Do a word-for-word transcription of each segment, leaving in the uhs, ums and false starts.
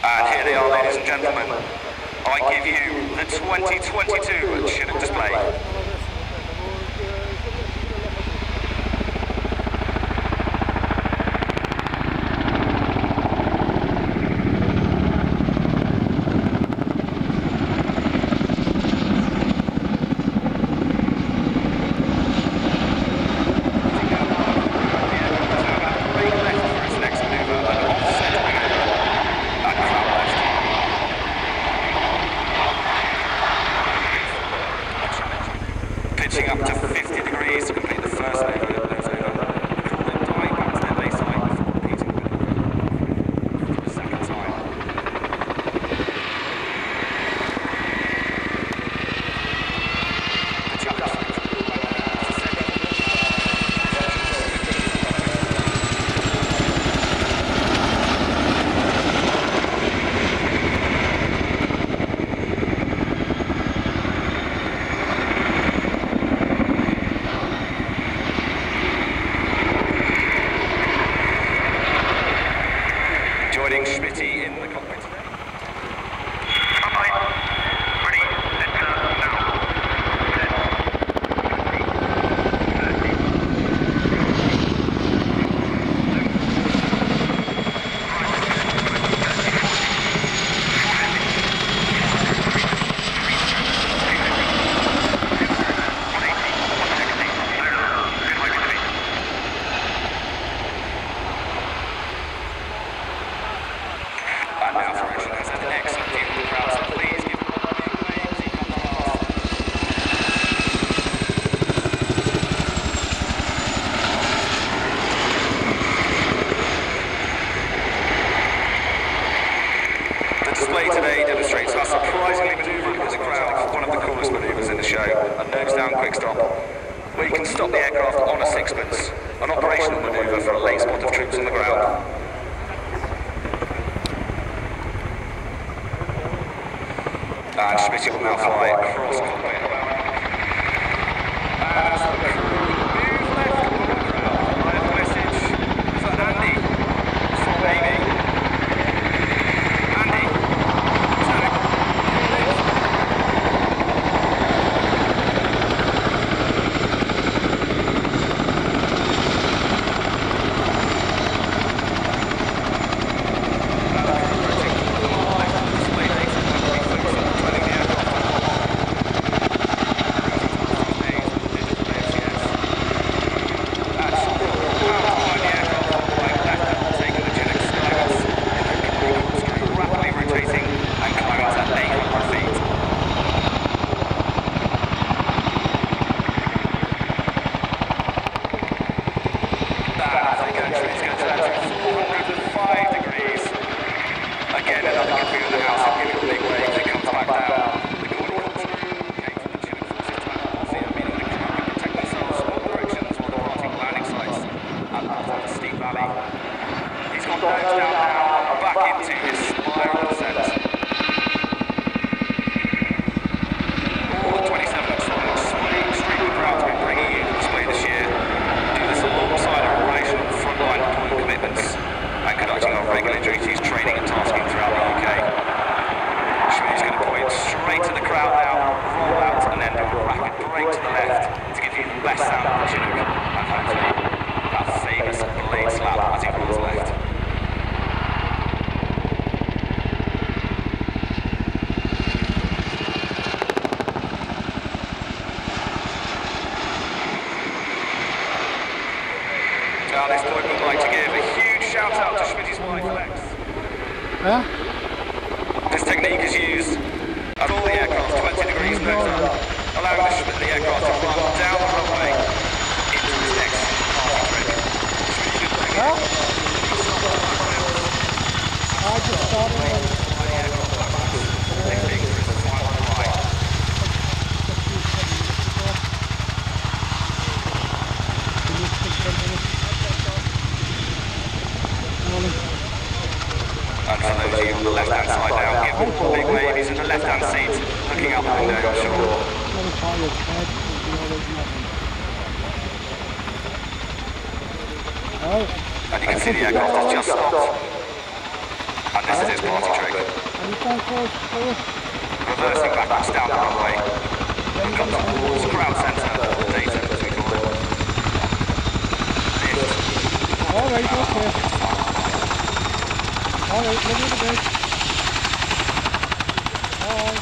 And here they are, ladies and gentlemen. I give you the twenty twenty-two Chinook display. Pitching up to fifty degrees to complete the first leg of the nose over. Call them dying back to their base height before repeating for the second time. The challenge joining Schmitty in the cockpit today. Ready, enter now. And now for action has had an excellent view of the crowd, so please give him a big wave as he comes past. The display today demonstrates how surprisingly manoeuvrable is a crowd for one of the coolest manoeuvres in the show, a nose-down quick stop, where you can stop the aircraft on a sixpence, an operational manoeuvre for a late spot of troops on the ground. And Schmitty will now fly across cockpit. As the crew move left of the crowd, I have a message for Andy from Amy. Andy, tag. Again, another good view of the house, and give it a big wave as it comes back down. The Gordon crew came from the Chinook forces to Andalusia, meaning the crew can protect themselves from all directions while departing landing sites at the bottom of the steep valley. He's gone nose down now, back into his spiral descent. All the twenty-seven strong swaying stream of crowds we're bringing you to display this year. Do this alongside our operational frontline deployment commitments and conducting our regular duties, training and tasking throughout the U K. Schmitty's going to point straight to the crowd now, roll out and then do a rapid brake to the left to give you the best sound of the Chinook and hopefully that famous blade slap as he rolls left. Now this point would like to give a huge shout out to Schmitty's wife Lex. Huh? This technique is used at all the aircraft twenty degrees nose up, allowing the, the aircraft to run down the runway into its next party trick. Schmitty could bring it. Huh? I just started it. By the aircraft backwards, lifting for its final flight. And for those of you on the left-hand side now, give him a big wave. He's in the left-hand seat, looking out the window, I'm sure. And you can see the aircraft has just stopped. And This is his party trick. Any phone calls for? Reversing backwards down the runway. We've got towards ground centre, or data as we call it. Lift. Alright, okay. Alright, look at the bridge. Alright.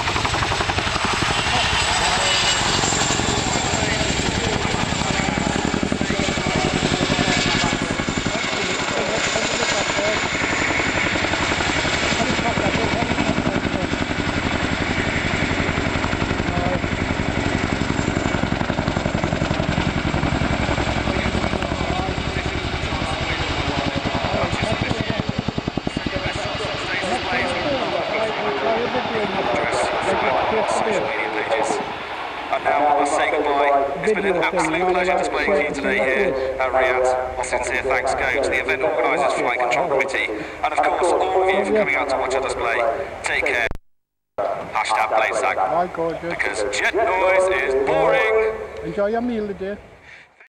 And now I must say goodbye. It's been an absolute pleasure displaying for you today here at RIAT. My sincere thanks go to the event organisers, Flight Control Committee, and of course all of you for coming out to watch our display. Take care. Hashtag Blade Sack. My God, Because jet noise is boring. Enjoy your meal today.